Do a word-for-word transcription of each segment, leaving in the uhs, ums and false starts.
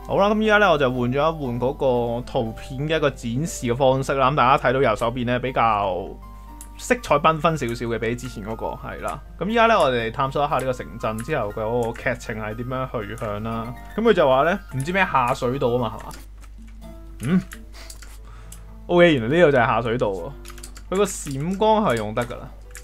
好啦，咁依家咧我就換咗一換嗰個圖片嘅一個展示嘅方式啦。咁大家睇到右手邊咧比較色彩繽紛少少嘅，比之前嗰、那個係啦。咁依家咧我哋探索一下呢個城鎮之後嘅嗰個劇情係點樣去向啦。咁佢就話咧唔知咩下水道啊嘛，係嘛？嗯 ，O.K. 原來呢度就係下水道喎。佢個閃光係用得㗎啦。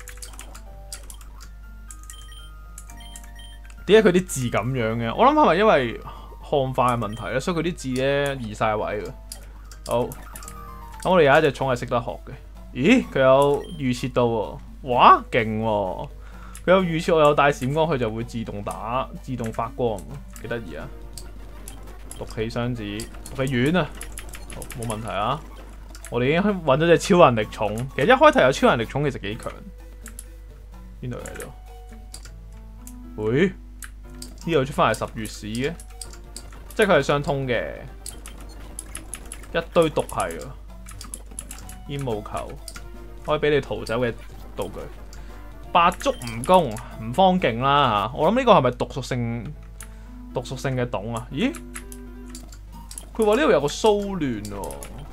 點解佢啲字咁樣嘅？我諗係咪因為漢化嘅問題咧，所以佢啲字咧移晒位嘅。好，咁我哋有一隻蟲係識得學嘅。咦，佢有預設到喎，哇，勁喎！佢有預設我有帶閃光，佢就會自動打、自動發光，幾得意啊！毒氣雙子，毒氣丸啊，好，冇問題啊！我哋已經揾咗隻超人力蟲，其實一開頭有超人力蟲其實幾強。邊度嚟到？喂，呢度出翻係十月史嘅。即係佢係相通嘅，一堆毒係啊，煙霧球可以俾你逃走嘅道具，八足蜈蚣唔方勁啦嚇，我諗呢個係咪毒屬性毒屬性嘅洞啊？咦，佢話呢度有個騷亂喎，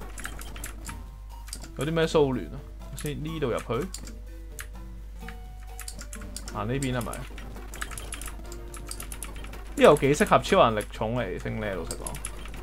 有啲咩騷亂啊？先呢度入去，行呢邊係咪？呢度幾適合超人力蟲嚟升呢？老實講，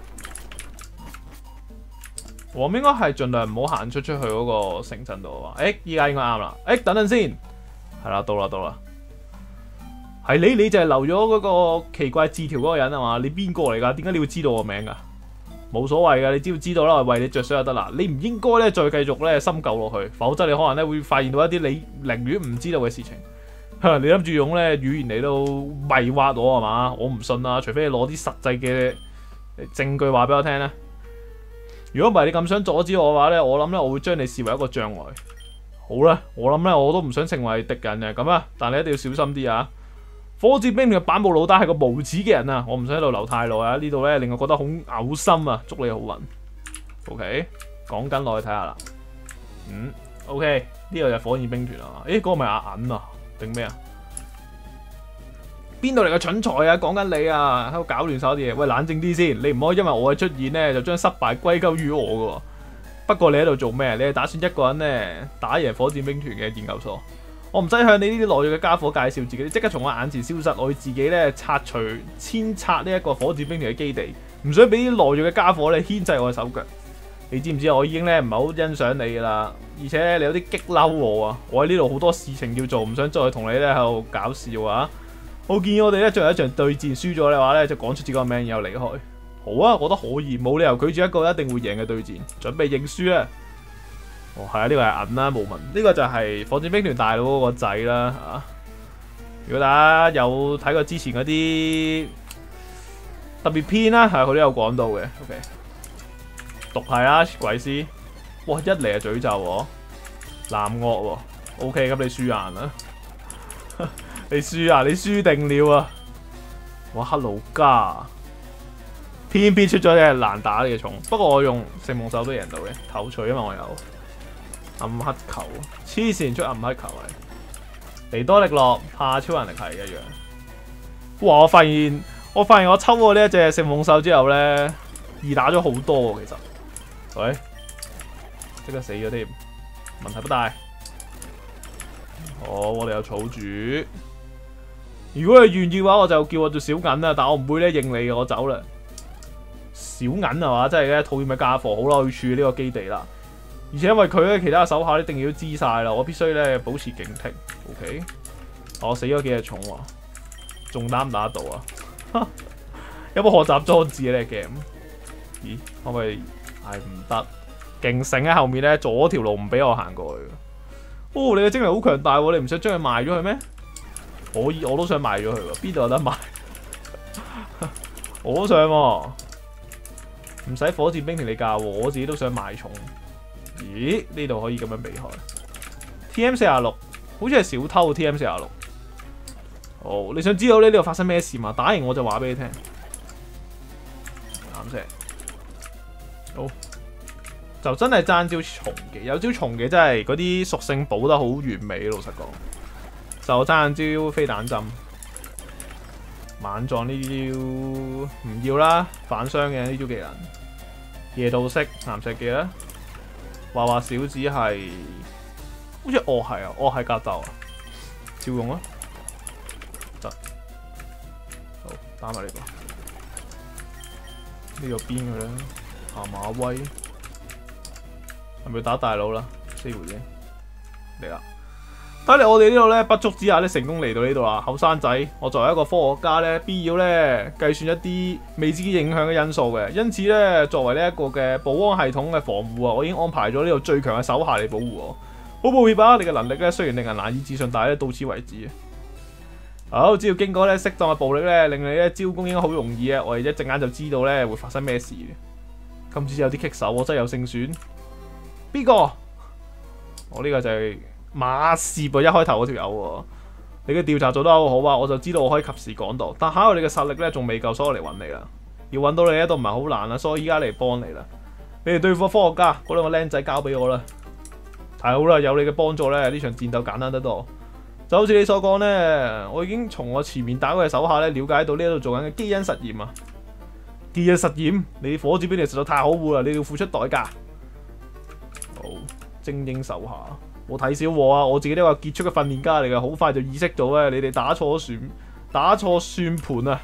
我應該係盡量唔好行出出去嗰個城鎮度啊！誒，依家應該啱啦！誒，等陣先，係啦，到啦，到啦，係你，你就係留咗嗰個奇怪字條嗰個人啊嘛？你邊個嚟㗎？點解你會知道我名㗎？冇所謂㗎，你只要知道啦，為你着想就得啦。你唔應該咧再繼續咧深究落去，否則你可能咧會發現到一啲你寧願唔知道嘅事情。你諗住用咧語言嚟到迷惑我係嘛？我唔信啊！除非你攞啲實際嘅證據話俾我聽咧。如果唔係你咁想阻止我嘅話咧，我諗咧我會將你視為一個障礙。好啦，我諗咧我都唔想成為敵人嘅咁啊，但你一定要小心啲啊！火箭兵團嘅板布老大係個無恥嘅人啊！我唔想喺度留太耐啊！呢度咧令我覺得好嘔心啊！祝你好運。OK， 講緊落去睇下啦。嗯 ，OK， 呢個就係火箭兵團啊。誒，嗰、嗰個咪阿銀啊？定咩啊？邊度嚟嘅蠢材啊？講緊你啊，喺度搞亂晒啲嘢。喂，冷靜啲先，你唔可以因為我嘅出現咧，就將失敗歸咎於我噶。不過你喺度做咩？你係打算一個人咧打贏火箭兵團嘅研究所？我唔使向你呢啲懦弱嘅家伙介紹自己，你即刻從我眼前消失。我要自己咧拆除、遷拆呢一個火箭兵團嘅基地，唔想俾啲懦弱嘅家伙咧牽制我嘅手腳。你知唔知我已經咧唔係好欣賞你噶啦，而且你有啲激嬲我啊！我喺呢度好多事情要做，唔想再同你咧喺度搞笑啊！我建議我哋咧最後一場對戰輸咗嘅話咧，就講出自己個名然後離開。好啊，我覺得可以，冇理由拒絕一個一定會贏嘅對戰。準備認輸啊！哦，係啊，呢、這個係銀啦，冇問。呢、這個就係火箭兵團大佬嗰個仔啦嚇。如果大家有睇過之前嗰啲特別篇啦，係佢都有講到嘅。OK。毒係啦，鬼師，哇！一嚟就詛咒我，南惡喎 ，OK， 咁你輸硬啦，你輸啊，你輸定了啊！哇，黑魯加，偏偏出咗隻難打嘅蟲，不過我用聖夢手都贏到嘅，頭錘因為我有暗黑球，黐線出暗黑球嚟，尼多力洛怕超人力係一樣。哇！我發現我發現我抽過呢一隻聖夢手之後咧，易打咗好多喎，其實。喂，即刻死咗添，問題不大。好，我哋有草主。如果你願意嘅話，我就叫我做小銀啦，但我唔會咧應你嘅，我走啦。小銀係嘛，真係嘅討厭嘅家伙。好啦，我要處理呢個基地啦。而且因為佢咧其他手下一定要知晒啦，我必須咧保持警惕。OK， 我死咗幾隻蟲喎，仲打唔打得到啊？有冇學習裝置呢 game？ 咦，可唔可以？係唔得，勁醒喺後面咧，左條路唔俾我行過去。哦，你嘅精力好強大喎，你唔想將佢賣咗佢咩？可以，我都想賣咗佢喎。邊度有得賣？我都想喎，唔使火箭兵團你教喎，我自己都想賣蟲。咦？呢度可以咁樣避開 T M 四十六，好似係小偷 T M 四十六。哦，你想知道呢度發生咩事嘛？打完我就話俾你聽。啱先。好，就真係爭招蟲嘅，有招蟲嘅真係嗰啲屬性補得好完美，老實講，就爭招飛彈針。 猛撞呢招唔要啦，反傷嘅呢招技能。夜道式岩石技啦，話話小子係好似哦係啊，哦係格鬥啊，照用啊，得好打埋呢個呢、這個邊嘅咧，下馬威係咪打大佬啦？四回啫嚟啦！睇嚟我哋呢度咧不足之下咧，成功嚟到呢度啦。後生仔，我作為一個科學家咧，必要咧計算一啲未知影響嘅因素嘅。因此咧，作為呢一個嘅保安系統嘅防護啊，我已經安排咗呢度最強嘅手下嚟保護我。好抱歉啊，你嘅能力咧雖然令人難以置信，但係咧到此為止。好，只要經過咧適當嘅暴力咧，令你咧招供應該好容易啊。我哋一陣間就知道咧會發生咩事。今次有啲棘手，我真係有勝選。邊個？我呢個就係、是。馬涉啊！一開頭嗰條友，你嘅調查做得好好啊，我就知道我可以及時趕到。但考慮你嘅實力咧，仲未夠，所以我嚟揾你啦。要揾到你咧都唔係好難啦，所以依家嚟幫你啦。你哋對付科學家嗰兩個僆仔交俾我啦。太好啦，有你嘅幫助咧，呢場戰鬥簡單得多。就好似你所講咧，我已經從我前面打過嘅手下咧了解到呢度做緊嘅基因實驗啊。基因實驗，你火箭兵團實在太可惡啦，你要付出代價。好，精英手下。冇睇小我啊！我自己都係傑出嘅訓練家嚟嘅，好快就意識到咧，你哋打錯算打錯算盤啊！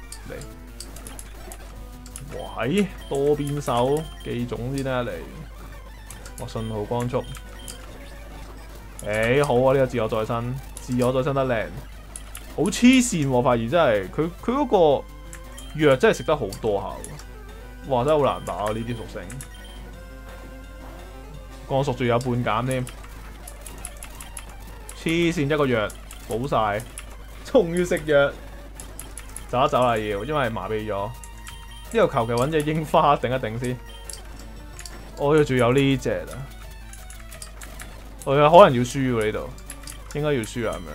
嚟，喂，多邊手記種先啦，嚟，我信號光速，誒、欸、好啊！呢、這個自我再生，自我再生得靚，好黐線喎！發現真係佢佢嗰個藥真係食得好多下喎，哇！真係好難打啊！呢啲屬性，光速仲有半減添。黐線一個藥補晒，仲要食藥，走一走啦要，因為麻痹咗。呢度求其揾隻櫻花頂一頂先。我又仲有呢隻啊，我有可能要輸喎呢度，應該要輸啊咁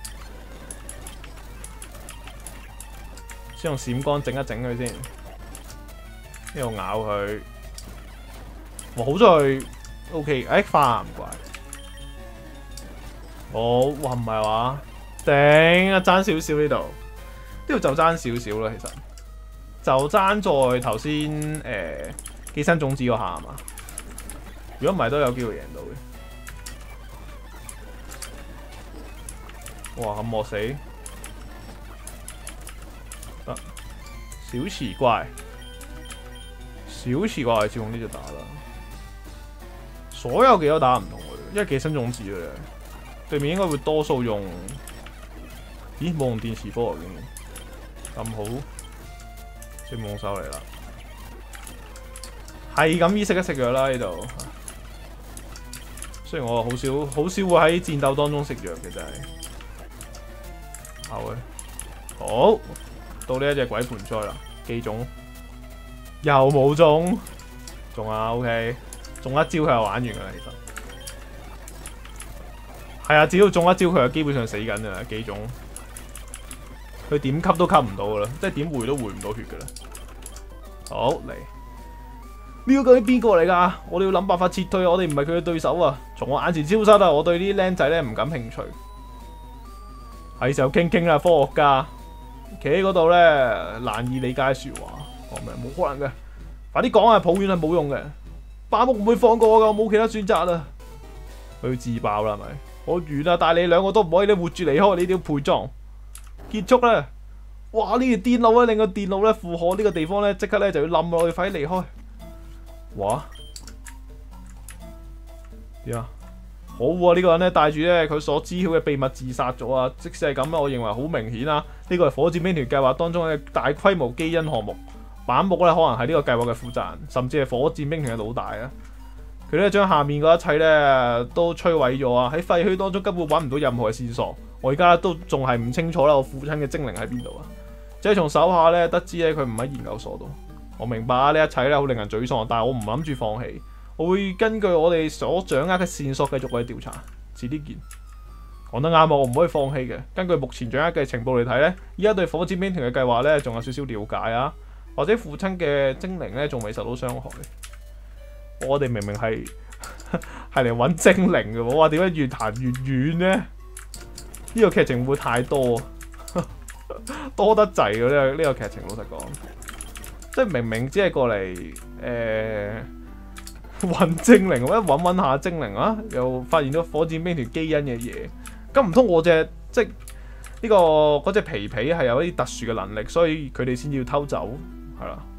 樣。先用閃光整一整佢先，呢度咬佢。哇，好在 OK， 誒花唔怪。好，哇唔係話，頂啊爭少少呢度，呢度就爭少少啦，其實就爭在頭先誒寄生種子嗰下啊嘛，如果唔係都有機會贏到嘅。哇咁餓死，得小奇怪，小奇怪係照用呢隻打啦，所有技都打唔同嘅，因為寄生種子嘅。對面應該會多數用，咦冇用電磁波啊竟然咁好，即係冇手嚟啦，係咁依食一食藥啦呢度。雖然我好少好少會喺戰鬥當中食藥嘅真係，好嘅，好到呢一隻鬼盆栽啦，機種又冇中，中啊 OK， 中一招佢就玩完噶啦其實。係啊，只要中一招佢就基本上死緊噶啦，幾種佢點吸都吸唔到噶啦，即係點回都回唔到血噶啦。好嚟，呢個究竟邊個嚟噶？我哋要諗辦法撤退，我哋唔係佢嘅對手啊！從我眼前消失啊！我對呢啲僆仔咧唔感興趣。係時候傾傾啦，科學家企喺嗰度咧，難以理解說話。我明冇可能嘅，快啲講啊！抱怨係冇用嘅，巴木唔會放過我噶，我冇其他選擇啦。佢要自爆啦，係咪？我完啦，但係你兩個都唔可以咧活住離開，你哋要陪葬。結束啦！哇！呢條電路咧，令個電路咧負荷呢個地方咧，即刻咧就要冧落去，快啲離開。哇！點啊？好啊！呢、這個人咧帶住咧佢所知曉嘅秘密自殺咗啊！即使係咁啊，我認為好明顯啊，呢個係火箭兵團計劃當中嘅大規模基因項目。板木咧可能係呢個計劃嘅負責人，甚至係火箭兵團嘅老大啊！佢咧將下面嗰一切咧都摧毀咗啊！喺廢墟當中根本揾唔到任何嘅線索，我而家都仲係唔清楚啦，我父親嘅精靈喺邊度啊！即係從手下咧得知咧佢唔喺研究所度。我明白啊，呢一切咧好令人沮喪，但係我唔諗住放棄，我會根據我哋所掌握嘅線索繼續去調查。遲啲見。講得啱啊，我唔可以放棄嘅。根據目前掌握嘅情報嚟睇咧，依家對火箭兵團嘅計劃咧仲有少少了解啊，或者父親嘅精靈咧仲未受到傷害。我哋明明係係嚟揾精靈嘅，哇！點解越行越遠呢？呢、呢個劇情會太多啊！ 多得滯嘅呢個呢個劇情，老實講，即係明明只係過嚟誒揾精靈，或者揾揾下精靈啊，又發現咗火箭兵團基因嘅嘢，咁唔通我隻即係呢、呢個嗰隻皮皮係有一啲特殊嘅能力，所以佢哋先要偷走，係啦。